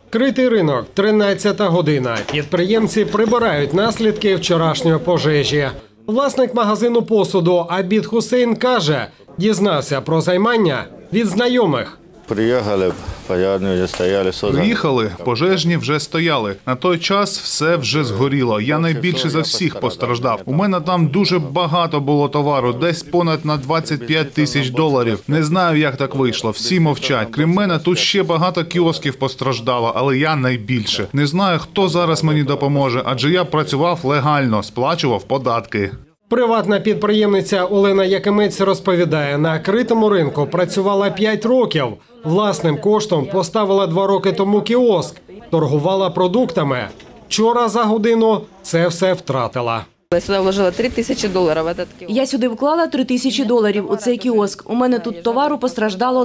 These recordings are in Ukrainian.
Критий ринок, 13-та година. Підприємці прибирають наслідки вчорашньої пожежі. Власник магазину посуду Абід Хусейн каже, дізнався про займання від знайомих. Приїхали, пожежні вже стояли. На той час все вже згоріло. Я найбільше за всіх постраждав. У мене там дуже багато було товару, десь понад на 25 тисяч доларів. Не знаю, як так вийшло. Всі мовчать. Крім мене, тут ще багато кіосків постраждало, але я найбільше. Не знаю, хто зараз мені допоможе, адже я працював легально, сплачував податки. Приватна підприємниця Олена Якимець розповідає, на критому ринку працювала 5 років. Власним коштом поставила 2 роки тому кіоск, торгувала продуктами. Вчора за годину це все втратила. Я сюди вложила $3000. Я сюди вклала $3000 у цей кіоск. У мене тут товару постраждало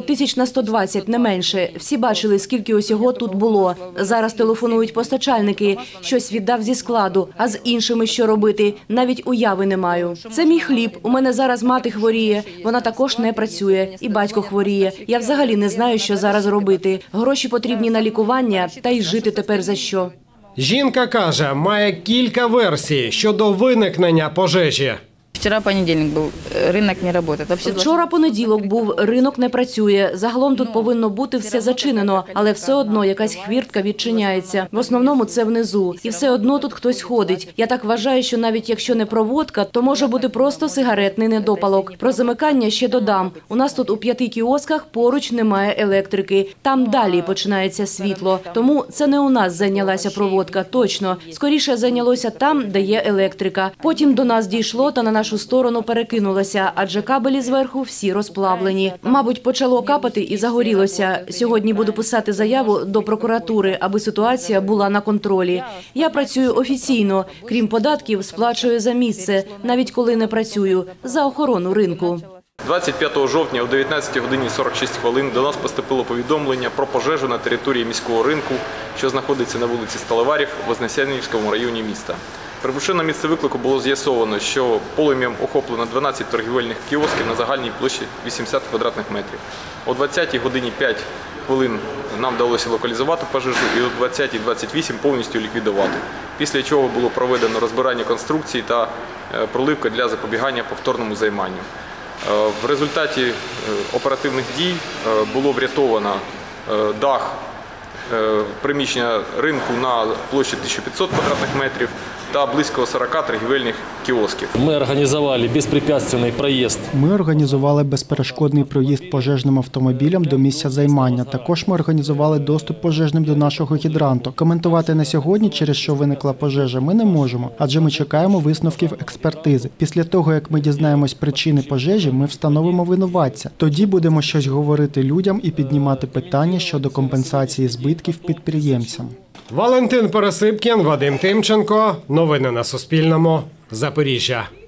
120 не менше. Всі бачили, скільки усього тут було. Зараз телефонують постачальники. Щось віддав зі складу, а з іншими що робити? Навіть уяви не маю. Це мій хліб. У мене зараз мати хворіє. Вона також не працює. І батько хворіє. Я взагалі не знаю, що зараз робити. Гроші потрібні на лікування, та й жити тепер за що. Жінка каже, має кілька версій щодо виникнення пожежі. Вчора понедільник був, ринок не працює. Вчора понеділок був, ринок не працює. Загалом тут повинно бути все зачинено, але все одно якась хвіртка відчиняється. В основному це внизу. І все одно тут хтось ходить. Я так вважаю, що навіть якщо не проводка, то може бути просто сигаретний недопалок. Про замикання ще додам. У нас тут у 5 кіосках поруч немає електрики. Там далі починається світло. Тому це не у нас зайнялася проводка, точно. Скоріше зайнялося там, де є електрика. Потім до нас дійшло та на нашу сторону перекинулося, адже кабелі зверху всі розплавлені. Мабуть, почало капати і загорілося. Сьогодні буду писати заяву до прокуратури, аби ситуація була на контролі. Я працюю офіційно. Крім податків, сплачую за місце, навіть коли не працюю, за охорону ринку. 25 жовтня о 19 годині 46 хвилин до нас поступило повідомлення про пожежу на території міського ринку, що знаходиться на вулиці Сталеварів в Вознесенівському районі міста. Прибувши на місце виклику, було з'ясовано, що полум'ям охоплено 12 торгівельних кіосків на загальній площі 80 квадратних метрів. О 20 годині 5 хвилин нам вдалося локалізувати пожежу і о 20:28 повністю ліквідувати. Після чого було проведено розбирання конструкції та проливка для запобігання повторному займанню. В результаті оперативних дій було врятовано дах приміщення ринку на площі 1500 квадратних метрів та близько 40 торгівельних кіосків. Ми організували безпрепятственний проїзд. Ми організували безперешкодний проїзд пожежним автомобілям до місця займання. Також ми організували доступ пожежним до нашого гідранту. Коментувати на сьогодні, через що виникла пожежа, ми не можемо, адже ми чекаємо висновків експертизи. Після того, як ми дізнаємось причини пожежі, ми встановимо винуватця. Тоді будемо щось говорити людям і піднімати питання щодо компенсації збитків підприємцям. Валентин Пересипкін, Вадим Тимченко. Новини на Суспільному. Запоріжжя.